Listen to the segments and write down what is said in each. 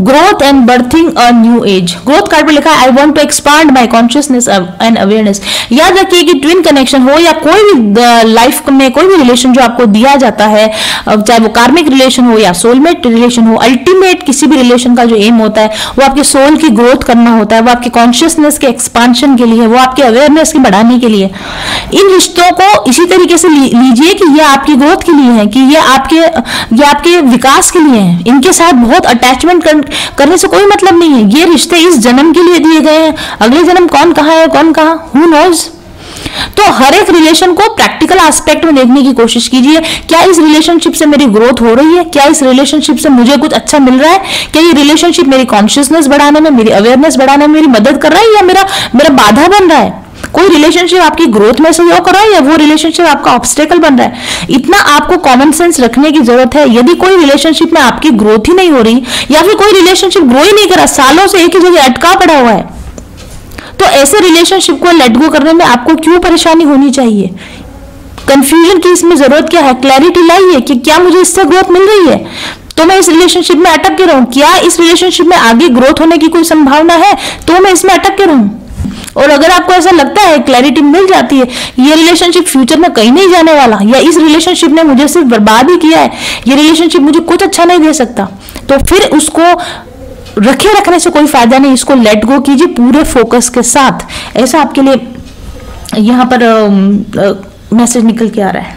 Growth and birthing a new age. Growth card पर लिखा है I want to expand my consciousness and awareness. याद रखिए कि ट्विन कनेक्शन हो या कोई भी लाइफ में कोई भी रिलेशन जो आपको दिया जाता है, चाहे वो कार्मिक रिलेशन हो या सोलमेट रिलेशन हो, अल्टीमेट किसी भी रिलेशन का जो एम होता है वो आपके सोल की ग्रोथ करना होता है, वो आपके कॉन्शियसनेस के एक्सपांशन के लिए, वो आपके अवेयरनेस की बढ़ाने के लिए। इन रिश्तों को इसी तरीके से लीजिए कि ये आपकी ग्रोथ के लिए है, कि ये आपके विकास के लिए है। इनके साथ बहुत अटैचमेंट करने से कोई मतलब नहीं है। ये रिश्ते इस जन्म के लिए दिए गए हैं, अगले जन्म कौन कहाँ है, कौन कहाँ, हु नोज। तो हर एक रिलेशन को प्रैक्टिकल एस्पेक्ट में देखने की कोशिश कीजिए। क्या इस रिलेशनशिप से मेरी ग्रोथ हो रही है? क्या इस रिलेशनशिप से मुझे कुछ अच्छा मिल रहा है? क्या ये रिलेशनशिप मेरी कॉन्शियसनेस बढ़ाने में, मेरी अवेयरनेस बढ़ाने में मेरी मदद कर रहा है, या मेरा बाधा बन रहा है? कोई रिलेशनशिप आपकी ग्रोथ में सहयोग कर रहा है या वो रिलेशनशिप आपका ऑब्स्टेकल बन रहा है? इतना आपको कॉमन सेंस रखने की जरूरत है। यदि कोई रिलेशनशिप में आपकी ग्रोथ ही नहीं हो रही, या फिर कोई रिलेशनशिप ग्रो ही नहीं कर रहा, सालों से एक ही जगह अटका पड़ा हुआ है, तो ऐसे रिलेशनशिप को लेट गो करने में आपको क्यों परेशानी होनी चाहिए? कंफ्यूजन की इसमें जरूरत क्या है? क्लैरिटी लाइए कि क्या मुझे इससे ग्रोथ मिल रही है तो मैं इस रिलेशनशिप में अटक के रहूं, क्या इस रिलेशनशिप में आगे ग्रोथ होने की कोई संभावना है तो मैं इसमें अटक के रहूं। और अगर आपको ऐसा लगता है, क्लैरिटी मिल जाती है, ये रिलेशनशिप फ्यूचर में कहीं नहीं जाने वाला, या इस रिलेशनशिप ने मुझे सिर्फ बर्बाद ही किया है, ये रिलेशनशिप मुझे कुछ अच्छा नहीं दे सकता, तो फिर उसको रखने से कोई फायदा नहीं। इसको लेट गो कीजिए पूरे फोकस के साथ। ऐसा आपके लिए यहाँ पर मैसेज निकल के आ रहा है।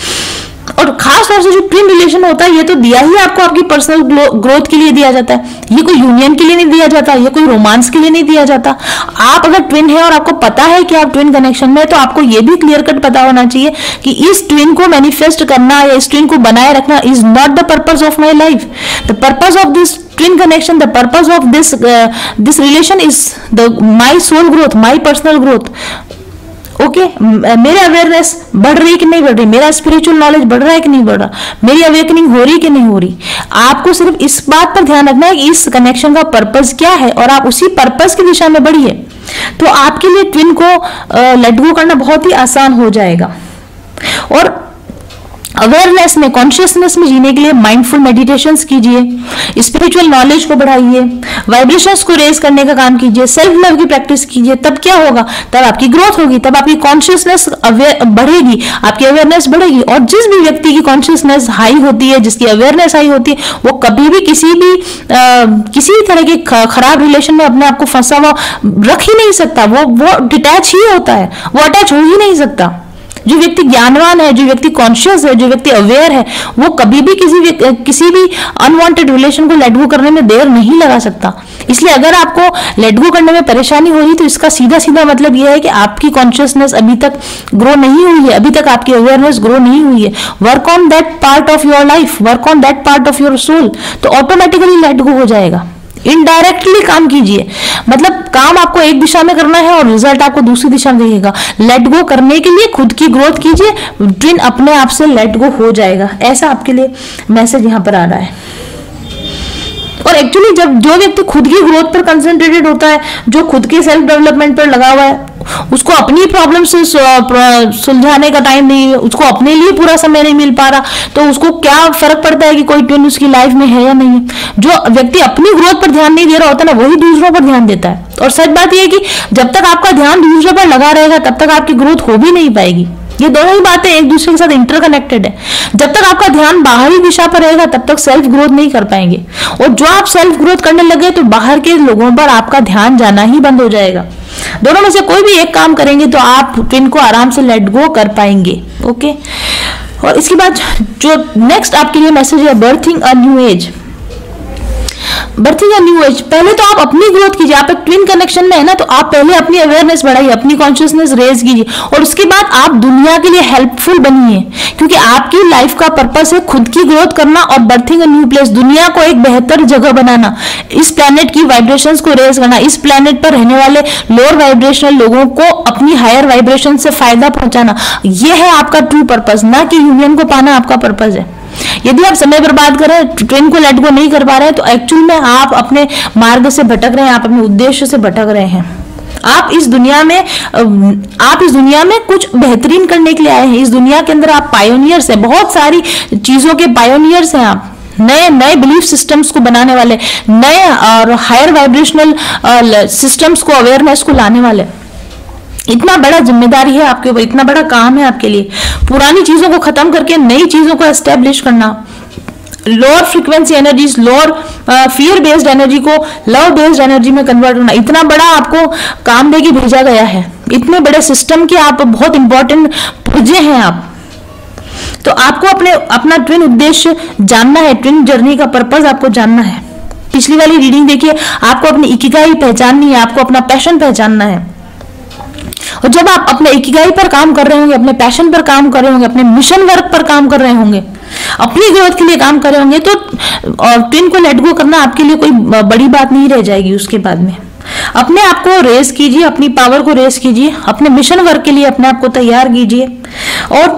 और खास तौर से जो ट्विन रिलेशन होता है, ये तो दिया ही आपको आपकी पर्सनल ग्रोथ के लिए दिया जाता है। ये कोई यूनियन के लिए नहीं दिया जाता, ये कोई रोमांस के लिए नहीं दिया जाता। आप अगर ट्विन है और आपको पता है कि आप ट्विन कनेक्शन में, तो आपको ये भी क्लियर कट पता होना चाहिए कि इस ट्विन को मैनिफेस्ट करना या इस ट्विन को बनाए रखना is not the purpose of my life. The purpose of this twin connection, the purpose of this relation is my soul growth, my personal growth. Okay, मेरे अवेयरनेस बढ़ रही कि नहीं बढ़ रही, मेरा स्पिरिचुअल नॉलेज बढ़ रहा है कि नहीं बढ़ रहा, मेरी अवेकनिंग हो रही कि नहीं हो रही। आपको सिर्फ इस बात पर ध्यान रखना है कि इस कनेक्शन का पर्पस क्या है और आप उसी पर्पस की दिशा में बढ़िए, तो आपके लिए ट्विन को लेट गो करना बहुत ही आसान हो जाएगा। और अवेयरनेस में, कॉन्शियसनेस में जीने के लिए माइंडफुल मेडिटेशंस कीजिए, स्पिरिचुअल नॉलेज को बढ़ाइए, वाइब्रेशंस को रेज करने का काम कीजिए, सेल्फ लव की प्रैक्टिस कीजिए। तब क्या होगा? तब आपकी ग्रोथ होगी, तब आपकी कॉन्शियसनेस बढ़ेगी, आपकी अवेयरनेस बढ़ेगी। और जिस भी व्यक्ति की कॉन्शियसनेस हाई होती है, जिसकी अवेयरनेस हाई होती है, वो कभी भी किसी भी तरह के खराब रिलेशन में अपने आप को फंसा हुआ रख ही नहीं सकता। वो डिटैच ही होता है, वो अटैच हो ही नहीं सकता। जो व्यक्ति ज्ञानवान है, जो व्यक्ति कॉन्शियस है, जो व्यक्ति अवेयर है, वो कभी भी किसी भी अनवांटेड रिलेशन को लेट गो करने में देर नहीं लगा सकता। इसलिए अगर आपको लेट गो करने में परेशानी हो रही, तो इसका सीधा सीधा मतलब यह है कि आपकी कॉन्शियसनेस अभी तक ग्रो नहीं हुई है, अभी तक आपकी अवेयरनेस ग्रो नहीं हुई है। Work on that part of your life, work on that part of your soul, तो ऑटोमेटिकली लेट गो हो जाएगा। इनडायरेक्टली काम कीजिए, मतलब काम आपको एक दिशा में करना है और रिजल्ट आपको दूसरी दिशा में दिखेगा। लेट गो करने के लिए खुद की ग्रोथ कीजिए, ट्विन अपने आप से लेट गो हो जाएगा। ऐसा आपके लिए मैसेज यहाँ पर आ रहा है। और एक्चुअली जब जो व्यक्ति खुद की ग्रोथ पर कंसंट्रेटेड होता है, जो खुद के सेल्फ डेवलपमेंट पर लगा हुआ है, उसको अपनी प्रॉब्लम से सुलझाने का टाइम नहीं, उसको अपने लिए पूरा समय नहीं मिल पा रहा, तो उसको क्या फर्क पड़ता है कि कोई ट्विन उसकी लाइफ में है या नहीं है। जो व्यक्ति अपनी ग्रोथ पर ध्यान नहीं दे रहा होता ना, वही दूसरों पर ध्यान देता है। और सच बात यह है कि जब तक आपका ध्यान दूसरों पर लगा रहेगा, तब तक आपकी ग्रोथ हो भी नहीं पाएगी। ये दोनों ही बातें एक दूसरे के साथ इंटरकनेक्टेड है। जब तक आपका ध्यान बाहरी दिशा पर रहेगा, तब तक सेल्फ ग्रोथ नहीं कर पाएंगे, और जो आप सेल्फ ग्रोथ करने लगे, तो बाहर के लोगों पर आपका ध्यान जाना ही बंद हो जाएगा। दोनों में से कोई भी एक काम करेंगे तो आप ट्विन को आराम से लेट गो कर पाएंगे। ओके, और इसके बाद जो नेक्स्ट आपके लिए मैसेज है, birthing a new age. Birthing a new age, पहले तो आप अपनी ग्रोथ कीजिए। आप एक ट्विन कनेक्शन में है ना, तो आप पहले अपनी अवेयरनेस बढ़ाइए, अपनी कॉन्शियसनेस रेज कीजिए, और उसके बाद आप दुनिया के लिए हेल्पफुल बनिए, क्योंकि आपकी लाइफ का पर्पस है खुद की ग्रोथ करना और बर्थिंग अ न्यू प्लेस, दुनिया को एक बेहतर जगह बनाना, इस प्लेनेट की वाइब्रेशंस को रेज करना, इस प्लेनेट पर रहने वाले लोअर वाइब्रेशनल लोगों को अपनी हायर वाइब्रेशन से फायदा पहुंचाना। यह है आपका ट्रू पर्पस, ना कि यूनियन को पाना आपका पर्पस है। यदि आप समय बर्बाद कर रहे हैं, ट्विन को लेट गो नहीं कर पा रहे हैं, तो एक्चुअल में आप अपने मार्ग से भटक रहे हैं, आप अपने उद्देश्य से भटक रहे हैं। आप इस दुनिया में कुछ बेहतरीन करने के लिए आए हैं। इस दुनिया के अंदर आप पायोनियर्स हैं, बहुत सारी चीजों के पायोनियर्स हैं आप। नए नए बिलीफ सिस्टम्स को बनाने वाले, नए और हायर वाइब्रेशनल सिस्टम्स को, अवेयरनेस को लाने वाले। इतना बड़ा जिम्मेदारी है आपके ऊपर, इतना बड़ा काम है आपके लिए, पुरानी चीजों को खत्म करके नई चीजों को एस्टेब्लिश करना, lower frequency energies, lower fear based energy को लव बेस्ड एनर्जी में कन्वर्ट होना। इतना बड़ा आपको काम देके भेजा गया है, इतने बड़े सिस्टम के आप बहुत इंपॉर्टेंट पुर्जे हैं आप। तो आपको अपना ट्विन उद्देश्य जानना है, ट्विन जर्नी का पर्पस आपको जानना है। पिछली वाली रीडिंग देखिए, आपको अपनी इकिगाई पहचाननी है, आपको अपना पैशन पहचानना है। और जब आप अपने इकिगाई पर काम कर रहे होंगे, अपने पैशन पर काम कर रहे होंगे, अपने मिशन वर्क पर काम कर रहे होंगे, अपनी ग्रोथ के लिए काम कर रहे होंगे, तो ट्विन को लेट गो करना आपके लिए कोई बड़ी बात नहीं रह जाएगी। उसके बाद में अपने आप को रेस कीजिए, अपनी पावर को रेस कीजिए, अपने मिशन वर्क के लिए अपने आप को तैयार कीजिए, और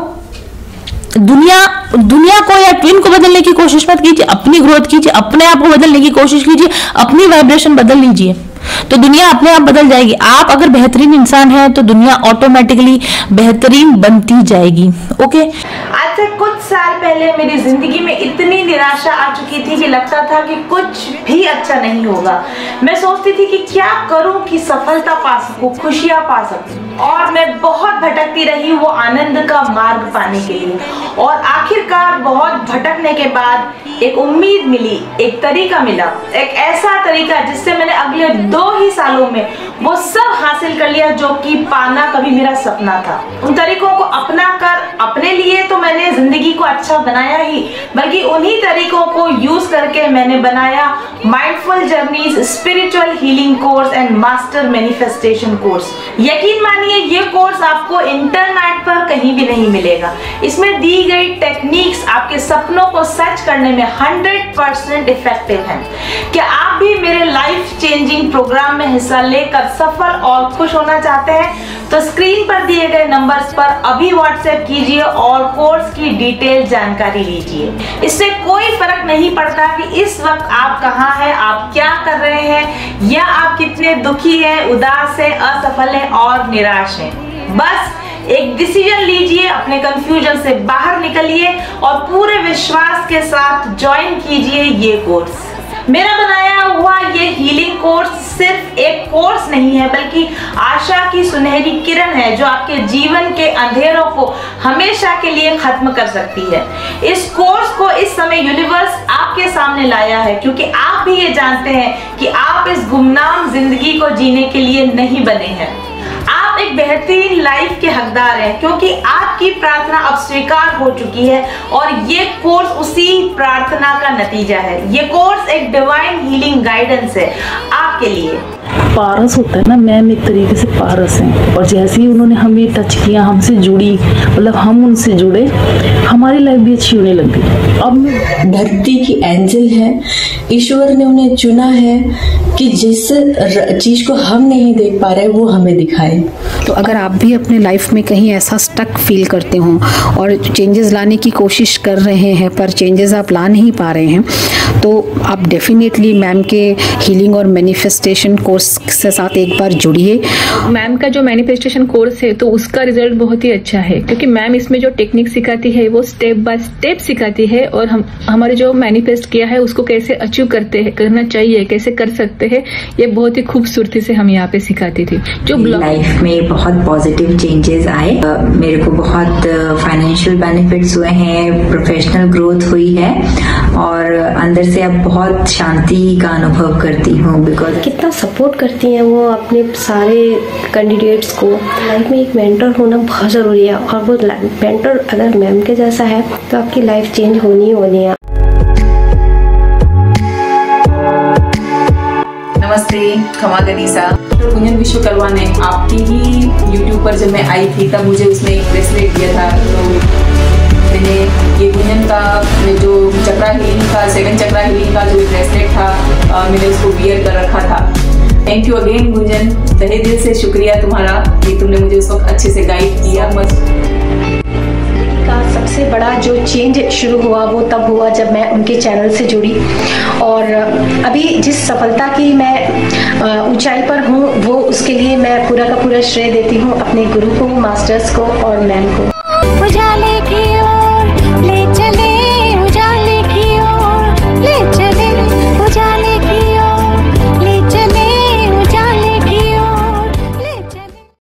दुनिया को या ट्विन को बदलने की कोशिश मत कीजिए, अपनी ग्रोथ कीजिए, अपने आप को बदलने की कोशिश कीजिए, अपनी वाइब्रेशन बदल लीजिए, तो दुनिया अपने आप बदल जाएगी। आप अगर बेहतरीन इंसान हैं तो दुनिया ऑटोमेटिकली बेहतरीन बनती जाएगी। ओके। आज से कुछ साल पहले मेरी जिंदगी में इतनी निराशा आ चुकी थी कि लगता था कि कुछ भी अच्छा नहीं होगा। मैं सोचती थी कि क्या करूं कि सफलता पा सकूं, खुशियां पा सकूं, और मैं बहुत भटकती रही वो आनंद का मार्ग पाने के लिए। और आखिरकार बहुत भटकने के बाद एक उम्मीद मिली, एक तरीका मिला, एक ऐसा तरीका जिससे मैंने अगले 2 ही सालों में वो सब हासिल कर लिया जो कि पाना कभी मेरा सपना था। उन तरीकों को अपना कर अपने लिए तो मैंने जिंदगी को अच्छा बनाया ही, बल्कि उन्हीं तरीकों को यूज करके मैंने बनाया mindful journeys spiritual healing course and master manifestation course. यकीन मानिए ये कोर्स आपको इंटरनेट पर कहीं भी नहीं मिलेगा। इसमें दी गई टेक्निक्स आपके सपनों को सच करने में 100% इफेक्टिव हैं। क्या आप भी मेरे लाइफ चेंजिंग प्रोग्राम में हिस्सा लेकर सफल और खुश होना चाहते हैं? तो स्क्रीन पर दिए गए नंबर्स पर अभी व्हाट्सएप कीजिए और कोर्स की डिटेल जानकारी लीजिए। इससे कोई फर्क नहीं पड़ता कि इस वक्त आप कहाँ हैं, आप क्या कर रहे हैं, या आप कितने दुखी हैं, उदास हैं, असफल हैं और निराश हैं। बस एक डिसीजन लीजिए, अपने कंफ्यूजन से बाहर निकलिए और पूरे विश्वास के साथ ज्वाइन कीजिए ये कोर्स। मेरा बनाया हुआ ये हीलिंग कोर्स सिर्फ एक कोर्स नहीं है, बल्कि आशा की सुनहरी किरण है जो आपके जीवन के अंधेरों को हमेशा के लिए खत्म कर सकती है। इस कोर्स को इस समय यूनिवर्स आपके सामने लाया है क्योंकि आप भी ये जानते हैं कि आप इस गुमनाम जिंदगी को जीने के लिए नहीं बने हैं। आप एक बेहतरीन लाइफ के हकदार हैं क्योंकि आपकी प्रार्थना अब स्वीकार हो चुकी है और ये कोर्स उसी प्रार्थना का नतीजा है। ये कोर्स एक डिवाइन हीलिंग गाइडेंस है आपके लिए। पारस होता है ना, मैम एक तरीके से पारस हैं, और जैसे ही उन्होंने हमें टच किया, हमसे जुड़ी, मतलब हम उनसे जुड़े, हमारी लाइफ भी अच्छी होने लग गई। अब धरती की एंजल है, ईश्वर ने उन्हें चुना है कि जिस चीज को हम नहीं देख पा रहे वो हमें दिखाए। तो अगर आप भी अपने लाइफ में कहीं ऐसा स्टक फील करते हो और चेंजेस लाने की कोशिश कर रहे हैं पर चेंजेस आप ला नहीं पा रहे हैं, तो आप डेफिनेटली मैम के हीलिंग और मैनिफेस्टेशन कोर्स से साथ एक बार जुड़िए। मैम का जो मैनिफेस्टेशन कोर्स है तो उसका रिजल्ट बहुत ही अच्छा है क्योंकि मैम इसमें जो टेक्निक सिखाती है वो स्टेप बाय स्टेप सिखाती है और हमारे जो मैनिफेस्ट किया है उसको कैसे अचीव करना चाहिए, कैसे कर सकते हैं, ये बहुत ही खूबसूरती से हम यहाँ पे सिखाती थी। जो लाइफ में बहुत पॉजिटिव चेंजेस आए, मेरे को बहुत फाइनेंशियल बेनिफिट्स हुए हैं, प्रोफेशनल ग्रोथ हुई है और अंदर से अब बहुत शांति का अनुभव करती हूँ। बिकॉज कितना सपोर्ट करती हैं वो अपने सारे कैंडिडेट्स को। लाइफ में एक मेंटर होना बहुत ज़रूरी है और वो मेंटर अगर मैम के जैसा है तो आपकी लाइफ चेंज होनी ही होनी है। नमस्ते, खमा गनीसा। गुंजन विश्वकर्मा ने आपकी ही यूट्यूब पर जब मैं आई थी तब मुझे उसने एक ब्रेसलेट दिया था, तो मैंने ये गुंजन का जो चक्रा हीलिंग का 7 चक्रा हीलिंग का जो ब्रेसलेट था मैंने उसको वियर कर रखा था। थैंक यू अगेन गुंजन, तहे दिल से शुक्रिया तुम्हारा कि तुमने मुझे उस वक्त अच्छे से गाइड किया। सबसे बड़ा जो चेंज शुरू हुआ वो तब हुआ जब मैं उनके चैनल से जुड़ी और अभी जिस सफलता की मैं ऊंचाई पर हूँ वो उसके लिए मैं पूरा का पूरा श्रेय देती हूँ अपने गुरु को, मास्टर्स को और मैम को।